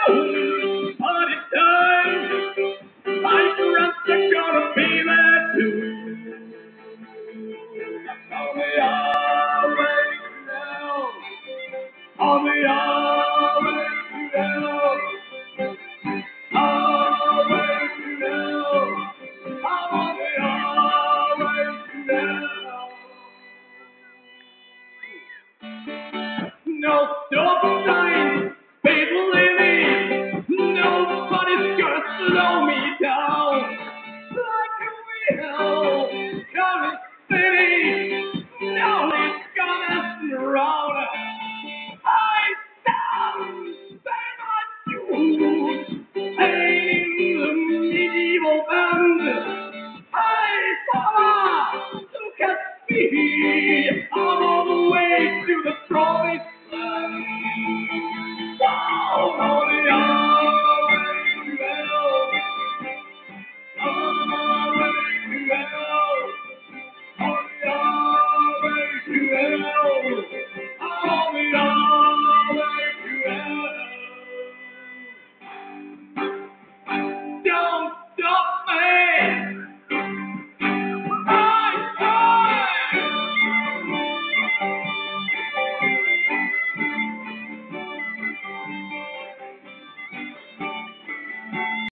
But it's time. My friends are gonna be there too. On the highway now. On the highway now. Highway now. I'm on the highway now. No stop sign, people living. Nobody's gonna slow me down. Like a wheel, coming city. No, it's gonna surround. I stand by my shoes, painting the medieval band. Hey, Mama, look at me. I'm on the way to the promised land. Oh,